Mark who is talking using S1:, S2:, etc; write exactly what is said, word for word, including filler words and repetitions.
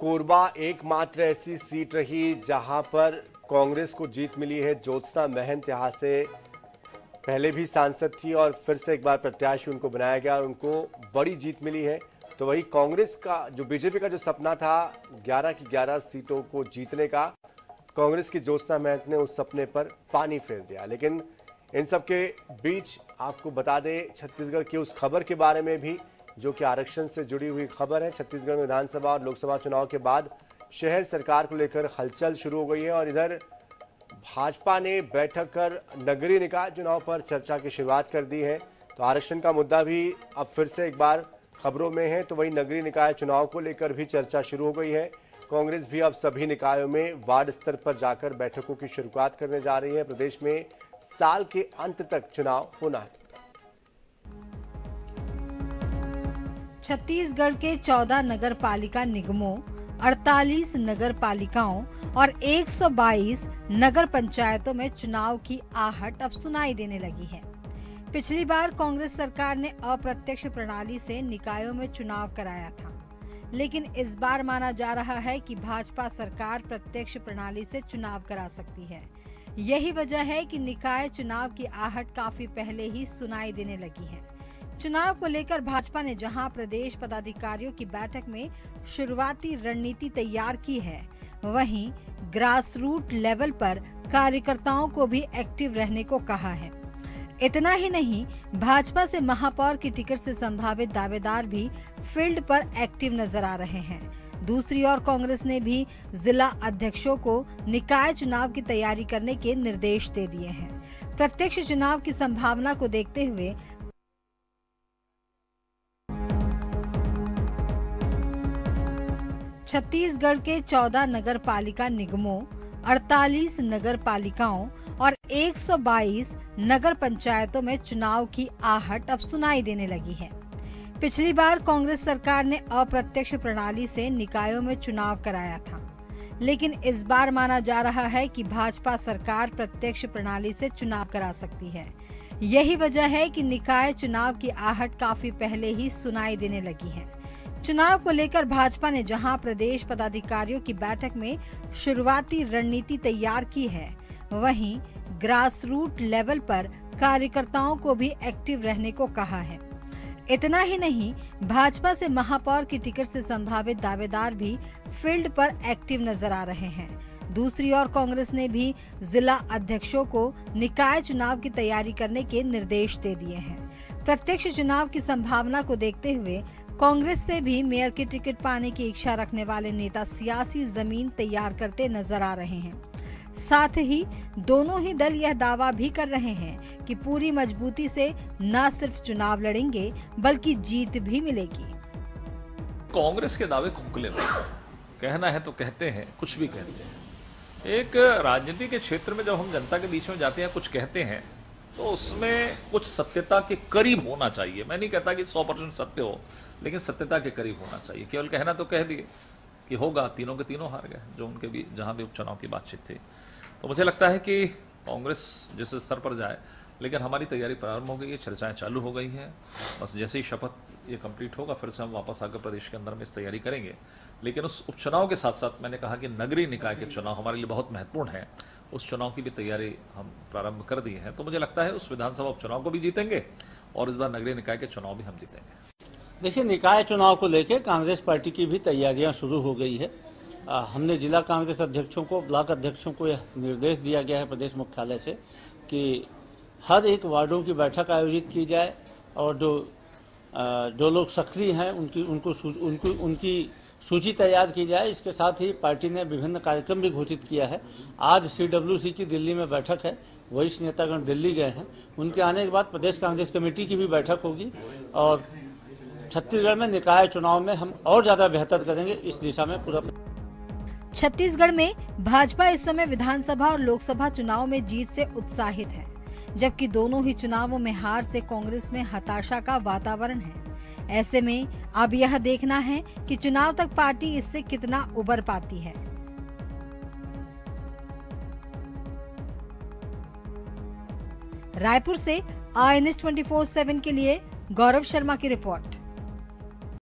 S1: कोरबा एकमात्र ऐसी सीट रही जहां पर कांग्रेस को जीत मिली है। ज्योत्सना महंत यहां से पहले भी सांसद थी और फिर से एक बार प्रत्याशी उनको बनाया गया और उनको बड़ी जीत मिली है। तो वही कांग्रेस का जो बीजेपी का जो सपना था ग्यारह की ग्यारह सीटों को जीतने का, कांग्रेस की ज्योत्सना महंत ने उस सपने पर पानी फेर दिया। लेकिन इन सब के बीच आपको बता दें छत्तीसगढ़ की उस खबर के बारे में भी जो कि आरक्षण से जुड़ी हुई खबर है। छत्तीसगढ़ में विधानसभा और लोकसभा चुनाव के बाद शहर सरकार को लेकर हलचल शुरू हो गई है और इधर भाजपा ने बैठक कर नगरीय निकाय चुनाव पर चर्चा की शुरुआत कर दी है। तो आरक्षण का मुद्दा भी अब फिर से एक बार खबरों में है। तो वही नगरीय निकाय चुनाव को लेकर भी चर्चा शुरू हो गई है। कांग्रेस भी अब सभी निकायों में वार्ड स्तर पर जाकर बैठकों की शुरुआत करने जा रही है। प्रदेश में साल के अंत तक चुनाव होना है।
S2: छत्तीसगढ़ के चौदह नगर पालिका निगमों, अड़तालीस नगर पालिकाओं और एक सौ बाईस नगर पंचायतों में चुनाव की आहट अब सुनाई देने लगी है। पिछली बार कांग्रेस सरकार ने अप्रत्यक्ष प्रणाली से निकायों में चुनाव कराया था, लेकिन इस बार माना जा रहा है कि भाजपा सरकार प्रत्यक्ष प्रणाली से चुनाव करा सकती है। यही वजह है कि निकाय चुनाव की आहट काफी पहले ही सुनाई देने लगी है। चुनाव को लेकर भाजपा ने जहां प्रदेश पदाधिकारियों की बैठक में शुरुआती रणनीति तैयार की है, वहीं ग्रास रूट लेवल पर कार्यकर्ताओं को भी एक्टिव रहने को कहा है। इतना ही नहीं, भाजपा से महापौर की टिकट से संभावित दावेदार भी फील्ड पर एक्टिव नजर आ रहे हैं। दूसरी ओर कांग्रेस ने भी जिला अध्यक्षों को निकाय चुनाव की तैयारी करने के निर्देश दे दिए हैं। प्रत्यक्ष चुनाव की संभावना को देखते हुए छत्तीसगढ़ के चौदह नगर पालिका निगमों, अड़तालीस नगर पालिकाओं और एक सौ बाईस नगर पंचायतों में चुनाव की आहट अब सुनाई देने लगी है। पिछली बार कांग्रेस सरकार ने अप्रत्यक्ष प्रणाली से निकायों में चुनाव कराया था, लेकिन इस बार माना जा रहा है कि भाजपा सरकार प्रत्यक्ष प्रणाली से चुनाव करा सकती है। यही वजह है कि निकाय चुनाव की आहट काफी पहले ही सुनाई देने लगी है। चुनाव को लेकर भाजपा ने जहां प्रदेश पदाधिकारियों की बैठक में शुरुआती रणनीति तैयार की है, वहीं ग्रास रूट लेवल पर कार्यकर्ताओं को भी एक्टिव रहने को कहा है। इतना ही नहीं, भाजपा से महापौर की टिकट से संभावित दावेदार भी फील्ड पर एक्टिव नजर आ रहे हैं। दूसरी ओर कांग्रेस ने भी जिला अध्यक्षों को निकाय चुनाव की तैयारी करने के निर्देश दे दिए हैं। प्रत्यक्ष चुनाव की संभावना को देखते हुए कांग्रेस से भी मेयर की टिकट पाने की इच्छा रखने वाले नेता सियासी जमीन तैयार करते नजर आ रहे हैं। साथ ही दोनों ही दल यह दावा भी कर रहे हैं कि पूरी मजबूती से न सिर्फ चुनाव लड़ेंगे बल्कि जीत भी मिलेगी।
S3: कांग्रेस के दावे खोखले हैं, कहना है तो कहते हैं, कुछ भी कहते हैं। एक राजनीति के क्षेत्र में जब हम जनता के बीच में जाते हैं, कुछ कहते हैं तो उसमें कुछ सत्यता के करीब होना चाहिए। मैं नहीं कहता कि सौ परसेंट सत्य हो, लेकिन सत्यता के करीब होना चाहिए। केवल कहना तो कह दिए कि होगा, तीनों के तीनों हार गए जो उनके भी जहां भी उपचुनाव की बातचीत थी। तो मुझे लगता है कि कांग्रेस जिस स्तर पर जाए, लेकिन हमारी तैयारी प्रारंभ हो गई है, चर्चाएं चालू हो गई हैं। बस जैसे ही शपथ ये कंप्लीट होगा फिर से हम वापस आकर प्रदेश के अंदर में इस तैयारी करेंगे। लेकिन उस उपचुनाव के साथ साथ मैंने कहा कि नगरीय निकाय के चुनाव हमारे लिए बहुत महत्वपूर्ण है, उस चुनाव की भी तैयारी हम प्रारंभ कर दी है। तो मुझे लगता है उस विधानसभा उपचुनाव को भी जीतेंगे और इस बार नगरीय निकाय के चुनाव भी हम जीतेंगे।
S4: देखिए, निकाय चुनाव को लेकर कांग्रेस पार्टी की भी तैयारियां शुरू हो गई है। आ, हमने जिला कांग्रेस अध्यक्षों को, ब्लॉक अध्यक्षों को यह निर्देश दिया गया है प्रदेश मुख्यालय से कि हर एक वार्डों की बैठक आयोजित की जाए और जो आ, जो लोग सक्रिय हैं उनकी उनको उनको उनकी सूची तैयार की जाए। इसके साथ ही पार्टी ने विभिन्न कार्यक्रम भी घोषित किया है। आज सीडब्ल्यूसी की दिल्ली में बैठक है, वरिष्ठ नेतागण दिल्ली गए हैं। उनके आने के बाद प्रदेश कांग्रेस कमेटी की भी बैठक होगी और छत्तीसगढ़ में निकाय चुनाव में हम और ज्यादा बेहतर करेंगे, इस दिशा में पूरा।
S2: छत्तीसगढ़ में भाजपा इस समय विधानसभा और लोकसभा चुनाव में जीत से उत्साहित है, जबकि दोनों ही चुनावों में हार से कांग्रेस में हताशा का वातावरण है। ऐसे में अब यह देखना है कि चुनाव तक पार्टी इससे कितना उबर पाती है। रायपुर से I N S twenty four seven के लिए गौरव शर्मा की रिपोर्ट।